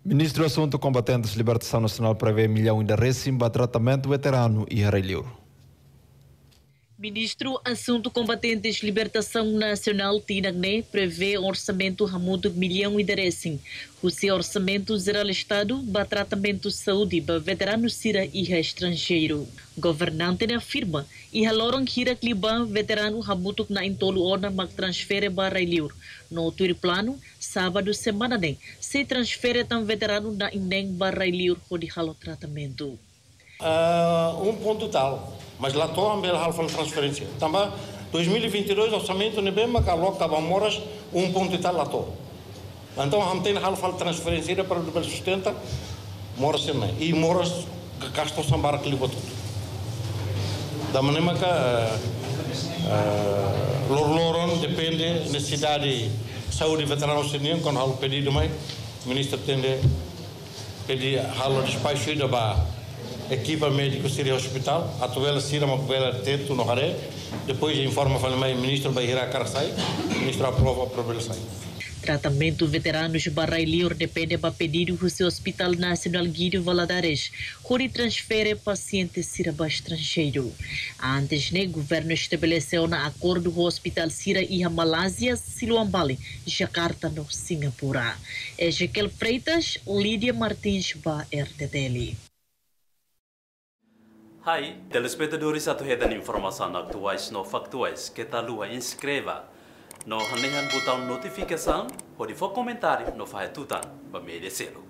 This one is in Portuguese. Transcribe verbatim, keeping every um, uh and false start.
Ministro do Assunto Combatentes Libertação Nacional prevê milhão de récimo para tratamento veterano e arreilhur. Ministro Assunto Combatentes Libertação Nacional Tinagné prevê orçamento ramudo milhão de récimo. O seu orçamento geral Estado para tratamento de saúde para veteranos sira e estrangeiro. Governante afirma e haloram hira kliban veterano ramudo na intolo ona mag transfere para arreilhur. No outro plano, sábado semana nem se transfere tam veterano na indeng para arreilhur por halo tratamento. Uh, um ponto tal, mas lá estou a ver a transferência. Também dois mil e vinte e dois orçamento nem bem mas coloca moras um ponto tal lá estou. Então a tem a transferência para o sustenta moras também e moras que gastam sambar aquele tudo. Da maneira que lor-loron depende necessidade saúde veterano senior quando halo pedido mais ministro tende pedir halo despacho da ba equipa médica seria hospital, a tovela sira uma tovela teto no haré, depois informa fala mais ministro vai ir a Carasai, ministro aprova a problema sai. Tratamento veteranos barrailhur depende para pedido do seu Hospital Nacional Guido Valadares, onde transfere pacientes sira para estrangeiro. Antes, né, o governo estabeleceu na acordo com o Hospital Sira e a Malásia, Siloam Bali, Jakarta, no Singapura. Ezequiel Freitas, Lídia Martins, para R T T L. Hai, telespectadores atuhedan informação atuais no factuais que tal lua inscreva no hanehan botão notificação ou de for comentário no faz tutan para me descer.